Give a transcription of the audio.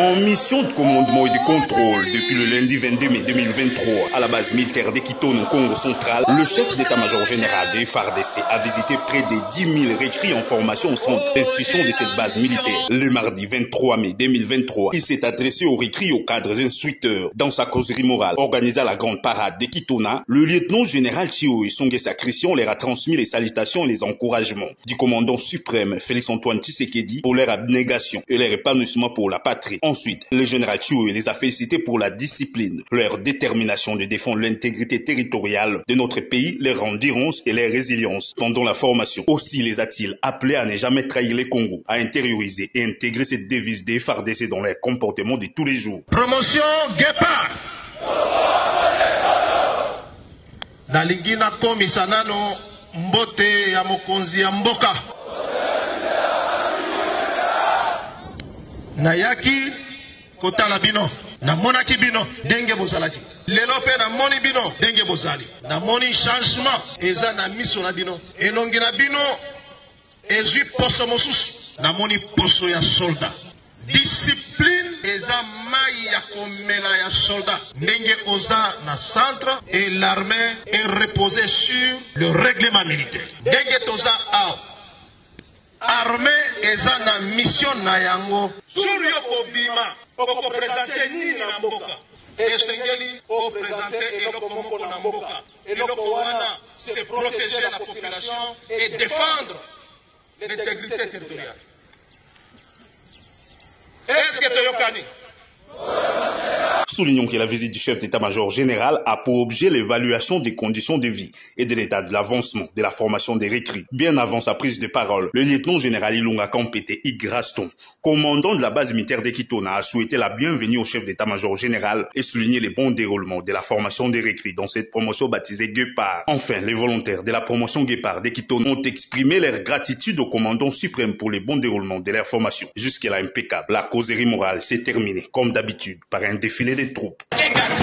En mission de commandement et de contrôle depuis le lundi 22 mai 2023 à la base militaire d'Ekitone au Congo central, le chef d'état-major général de FARDC a visité près de 10 000 récrits en formation au centre d'instruction de cette base militaire. Le mardi 23 mai 2023, il s'est adressé aux récrits aux cadres instructeurs. Dans sa causerie morale organisée à la grande parade d'Ekitona, le lieutenant général Chioé Songesa Christian leur a transmis les salutations et les encouragements du commandant suprême Félix-Antoine Tshisekedi pour leur abnégation et leur épanouissement pour la patrie. Ensuite, le général Chioé les a félicités pour la discipline, leur détermination de défendre l'intégrité territoriale de notre pays, leur endurance et leur résilience pendant la formation. Aussi les a-t-il appelés à ne jamais trahir les Congos, à intérioriser et intégrer cette devise des FARDC dans leur comportement de tous les jours. Promotion Guépard. Nalingi nakomisa nano mbote ya mokonzi ya mboka. Nayaki kotala bino, namonaki bino ndenge bozalaki. Lelo pe namoni bino ndenge bozali. Namoni changement eza na miso na bino. Elongi na bino ezwi poso mosusu. Namoni poso ya soldat. Discipline eza mai ya komela ya soldat. Ndenge oza na centre et l'armée est reposée sur le règlement militaire. Ndenge toza a armée eza na mission na yango. Sur yo kobima oko présenter nini na mboka. Esengeli o présenter eloko moko na mboka. Eloko wana c'est protéger la population et défendre l'intégrité territoriale. Est-ce que Toyokani? Soulignons que la visite du chef d'état-major général a pour objet l'évaluation des conditions de vie et de l'état de l'avancement de la formation des récrits. Bien avant sa prise de parole, le lieutenant général Ilunga Kampete Igraston, commandant de la base militaire d'Ekitona, a souhaité la bienvenue au chef d'état-major général et souligné les bons déroulements de la formation des récrits dans cette promotion baptisée Guépard. Enfin, les volontaires de la promotion Guépard d'Ekitona ont exprimé leur gratitude au commandant suprême pour les bons déroulements de leur formation. Jusqu'à là impeccable, la causerie morale s'est terminée, comme d'habitude, par un défilé des troupes.